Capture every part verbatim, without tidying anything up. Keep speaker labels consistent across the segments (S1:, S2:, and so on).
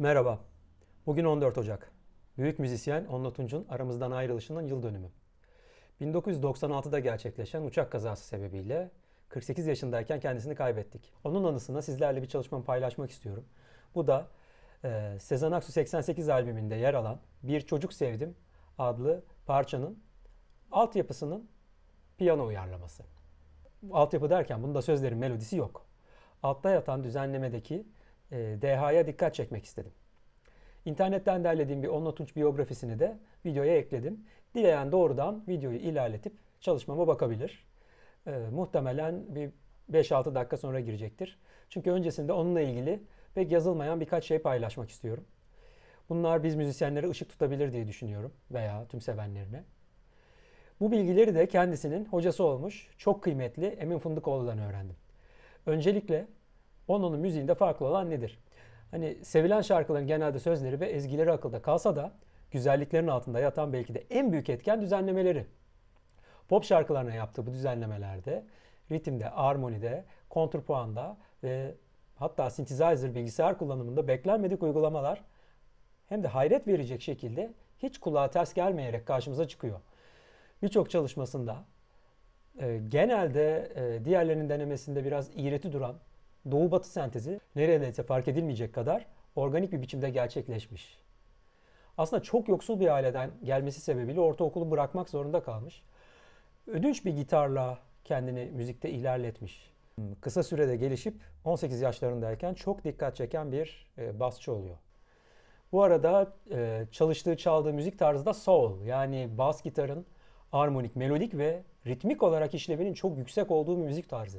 S1: Merhaba. Bugün on dört Ocak. Büyük müzisyen Onno Tunç'un aramızdan ayrılışının yıl dönümü. bin dokuz yüz doksan altıda gerçekleşen uçak kazası sebebiyle kırk sekiz yaşındayken kendisini kaybettik. Onun anısına sizlerle bir çalışmamı paylaşmak istiyorum. Bu da e, Sezen Aksu seksen sekiz albümünde yer alan Bir Çocuk Sevdim adlı parçanın altyapısının piyano uyarlaması. Altyapı derken bunda sözlerin melodisi yok. Altta yatan düzenlemedeki e, dehaya dikkat çekmek istedim. İnternetten derlediğim bir Onno Tunç biyografisini de videoya ekledim. Dileyen doğrudan videoyu ilerletip çalışmama bakabilir. Ee, muhtemelen bir beş altı dakika sonra girecektir. Çünkü öncesinde onunla ilgili pek yazılmayan birkaç şey paylaşmak istiyorum. Bunlar biz müzisyenlere ışık tutabilir diye düşünüyorum veya tüm sevenlerine. Bu bilgileri de kendisinin hocası olmuş çok kıymetli Emin Fındıkoğlu'dan öğrendim. Öncelikle Onno'nun müziğinde farklı olan nedir? Hani sevilen şarkıların genelde sözleri ve ezgileri akılda kalsa da güzelliklerin altında yatan belki de en büyük etken düzenlemeleri. Pop şarkılarına yaptığı bu düzenlemelerde ritimde, armonide, kontrpuanda ve hatta synthesizer bilgisayar kullanımında beklenmedik uygulamalar hem de hayret verecek şekilde hiç kulağa ters gelmeyerek karşımıza çıkıyor. Birçok çalışmasında e, genelde e, diğerlerinin denemesinde biraz iğreti duran Doğu Batı sentezi neredeyse fark edilmeyecek kadar organik bir biçimde gerçekleşmiş. Aslında çok yoksul bir aileden gelmesi sebebiyle ortaokulu bırakmak zorunda kalmış. Ödünç bir gitarla kendini müzikte ilerletmiş. Kısa sürede gelişip on sekiz yaşlarındayken çok dikkat çeken bir e, basçı oluyor. Bu arada e, çalıştığı, çaldığı müzik tarzı da soul, yani bas gitarın armonik, melodik ve ritmik olarak işlevinin çok yüksek olduğu bir müzik tarzı.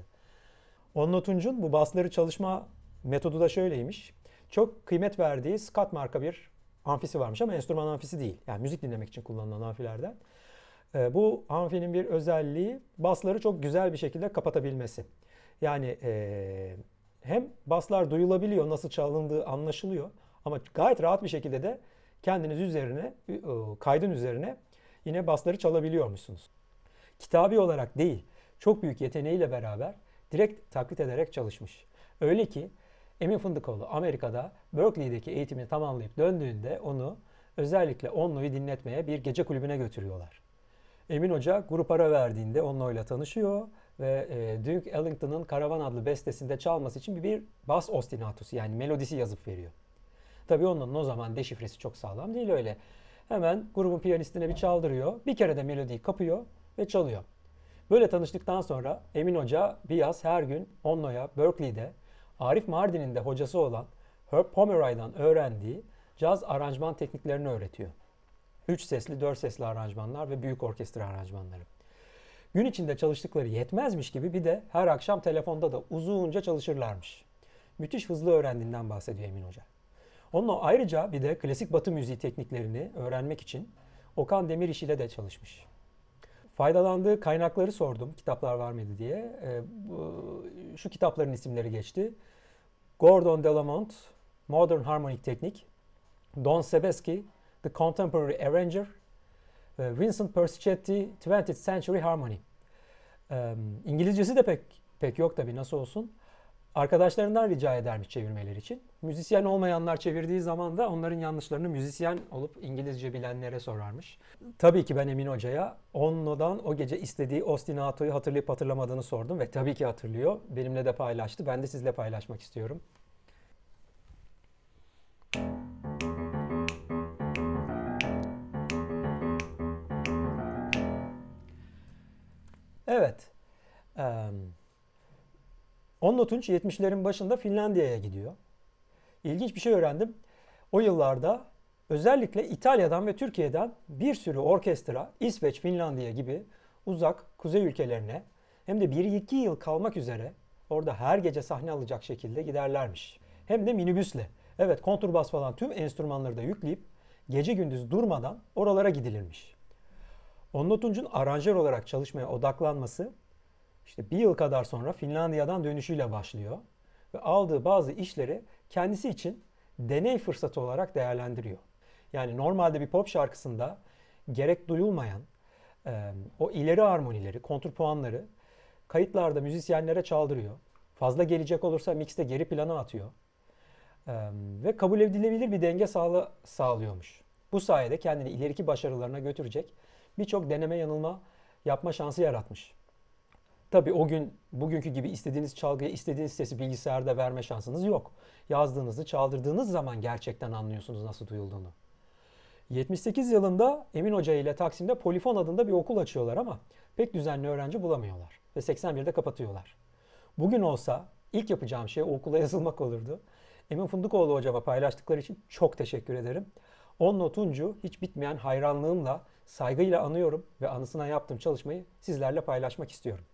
S1: Onno Tunç'un bu basları çalışma metodu da şöyleymiş. Çok kıymet verdiği Scott marka bir amfisi varmış ama enstrüman amfisi değil. Yani müzik dinlemek için kullanılan amfilerden. Ee, bu amfinin bir özelliği basları çok güzel bir şekilde kapatabilmesi. Yani e, hem baslar duyulabiliyor, nasıl çalındığı anlaşılıyor ama gayet rahat bir şekilde de kendiniz üzerine, kaydın üzerine yine basları çalabiliyormuşsunuz. Kitabi olarak değil, çok büyük yeteneğiyle beraber direkt taklit ederek çalışmış. Öyle ki Emin Fındıkoğlu Amerika'da Berkeley'deki eğitimini tamamlayıp döndüğünde onu özellikle Onno'yu dinletmeye bir gece kulübüne götürüyorlar. Emin Hoca grup ara verdiğinde Onno'yla tanışıyor ve e, Duke Ellington'ın Karavan adlı bestesinde çalması için bir bas ostinatosu, yani melodisi yazıp veriyor. Tabii Onno'nun o zaman deşifresi çok sağlam değil öyle. Hemen grubun piyanistine bir çaldırıyor. Bir kere de melodiyi kapıyor ve çalıyor. Böyle tanıştıktan sonra Emin Hoca bir yaz her gün Onno'ya Berkeley'de Arif Mardin'in de hocası olan Herb Pomeroy'dan öğrendiği caz aranjman tekniklerini öğretiyor. Üç sesli, dört sesli aranjmanlar ve büyük orkestra aranjmanları. Gün içinde çalıştıkları yetmezmiş gibi bir de her akşam telefonda da uzunca çalışırlarmış. Müthiş hızlı öğrendiğinden bahsediyor Emin Hoca. Onunla ayrıca bir de klasik batı müziği tekniklerini öğrenmek için Okan Demiriş ile de çalışmış. Faydalandığı kaynakları sordum, kitaplar var mıydı diye. E, bu, şu kitapların isimleri geçti. Gordon Delamont, Modern Harmonic Technique, Don Sebesky, The Contemporary Arranger, e, Vincent Persichetti, twentieth Century Harmony. E, İngilizcesi de pek pek yok tabii, nasıl olsun. Arkadaşlarından rica edermiş çevirmeleri için. Müzisyen olmayanlar çevirdiği zaman da onların yanlışlarını müzisyen olup İngilizce bilenlere sorarmış. Tabii ki ben Emin Hoca'ya Onno'dan o gece istediği ostinatoyu hatırlayıp hatırlamadığını sordum ve tabii ki hatırlıyor. Benimle de paylaştı. Ben de sizle paylaşmak istiyorum. Evet. Um, Onno Tunç yetmişlerin başında Finlandiya'ya gidiyor. İlginç bir şey öğrendim. O yıllarda özellikle İtalya'dan ve Türkiye'den bir sürü orkestra İsveç, Finlandiya gibi uzak kuzey ülkelerine hem de bir iki yıl kalmak üzere orada her gece sahne alacak şekilde giderlermiş. Hem de minibüsle. Evet, kontrbas falan tüm enstrümanları da yükleyip gece gündüz durmadan oralara gidilirmiş. Onno Tunç'un aranjör olarak çalışmaya odaklanması İşte bir yıl kadar sonra Finlandiya'dan dönüşüyle başlıyor ve aldığı bazı işleri kendisi için deney fırsatı olarak değerlendiriyor. Yani normalde bir pop şarkısında gerek duyulmayan e, o ileri armonileri, kontrpuanları kayıtlarda müzisyenlere çaldırıyor. Fazla gelecek olursa mixte geri plana atıyor. Ee, ve kabul edilebilir bir denge sağla, sağlıyormuş. Bu sayede kendini ileriki başarılarına götürecek birçok deneme yanılma yapma şansı yaratmış. Tabii o gün bugünkü gibi istediğiniz çalgıya istediğiniz sesi bilgisayarda verme şansınız yok. Yazdığınızı, çaldırdığınız zaman gerçekten anlıyorsunuz nasıl duyulduğunu. yetmiş sekiz yılında Emin Hoca ile Taksim'de Polifon adında bir okul açıyorlar ama pek düzenli öğrenci bulamıyorlar ve seksen birde kapatıyorlar. Bugün olsa ilk yapacağım şey o okula yazılmak olurdu. Emin Fundukoğlu hocama paylaştıkları için çok teşekkür ederim. Onno Tunç'u hiç bitmeyen hayranlığımla, saygıyla anıyorum ve anısına yaptığım çalışmayı sizlerle paylaşmak istiyorum.